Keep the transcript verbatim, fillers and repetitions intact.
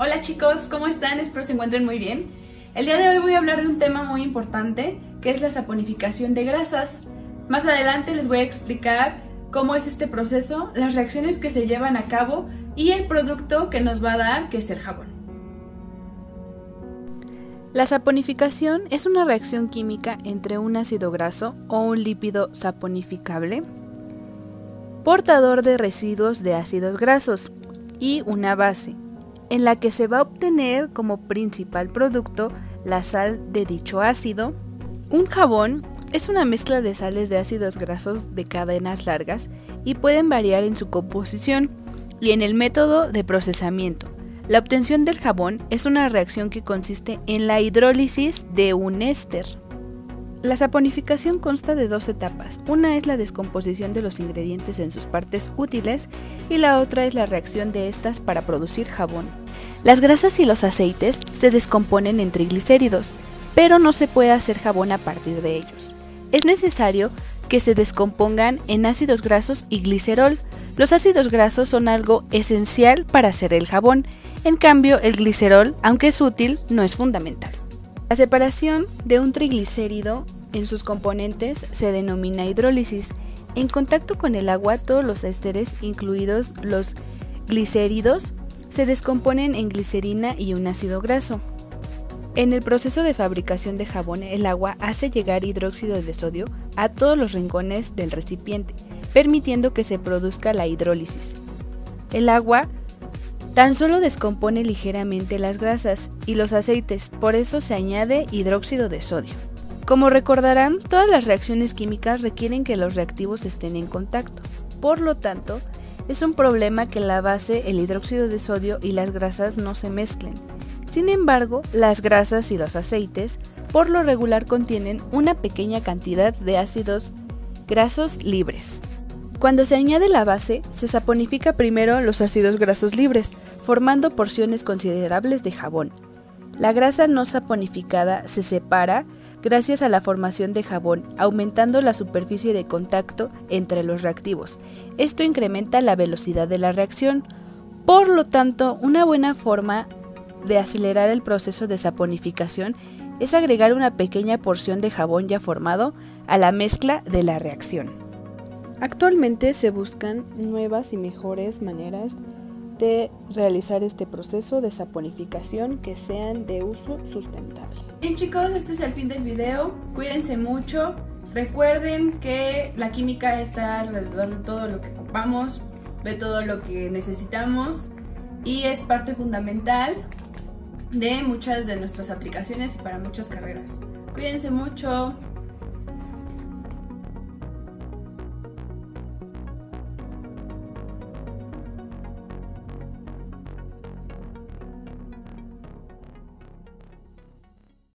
Hola chicos, ¿cómo están? Espero se encuentren muy bien. El día de hoy voy a hablar de un tema muy importante, que es la saponificación de grasas. Más adelante les voy a explicar cómo es este proceso, las reacciones que se llevan a cabo y el producto que nos va a dar, que es el jabón. La saponificación es una reacción química entre un ácido graso o un lípido saponificable, portador de residuos de ácidos grasos, y una base, en la que se va a obtener como principal producto la sal de dicho ácido. Un jabón es una mezcla de sales de ácidos grasos de cadenas largas y pueden variar en su composición y en el método de procesamiento. La obtención del jabón es una reacción que consiste en la hidrólisis de un éster. La saponificación consta de dos etapas. Una es la descomposición de los ingredientes en sus partes útiles y la otra es la reacción de estas para producir jabón. Las grasas y los aceites se descomponen en triglicéridos, pero no se puede hacer jabón a partir de ellos. Es necesario que se descompongan en ácidos grasos y glicerol. Los ácidos grasos son algo esencial para hacer el jabón, en cambio el glicerol, aunque es útil, no es fundamental. La separación de un triglicérido en sus componentes se denomina hidrólisis. En contacto con el agua, todos los ésteres, incluidos los glicéridos, se descomponen en glicerina y un ácido graso. En el proceso de fabricación de jabón, el agua hace llegar hidróxido de sodio a todos los rincones del recipiente, permitiendo que se produzca la hidrólisis. El agua tan solo descompone ligeramente las grasas y los aceites, por eso se añade hidróxido de sodio. Como recordarán, todas las reacciones químicas requieren que los reactivos estén en contacto. Por lo tanto, es un problema que la base, el hidróxido de sodio y las grasas no se mezclen. Sin embargo, las grasas y los aceites por lo regular contienen una pequeña cantidad de ácidos grasos libres. Cuando se añade la base, se saponifica primero los ácidos grasos libres, formando porciones considerables de jabón. La grasa no saponificada se separa gracias a la formación de jabón, aumentando la superficie de contacto entre los reactivos. Esto incrementa la velocidad de la reacción. Por lo tanto, una buena forma de acelerar el proceso de saponificación es agregar una pequeña porción de jabón ya formado a la mezcla de la reacción. Actualmente se buscan nuevas y mejores maneras de realizar este proceso de saponificación que sean de uso sustentable. Bien chicos, este es el fin del video. Cuídense mucho. Recuerden que la química está alrededor de todo lo que ocupamos, de todo lo que necesitamos y es parte fundamental de muchas de nuestras aplicaciones y para muchas carreras. Cuídense mucho.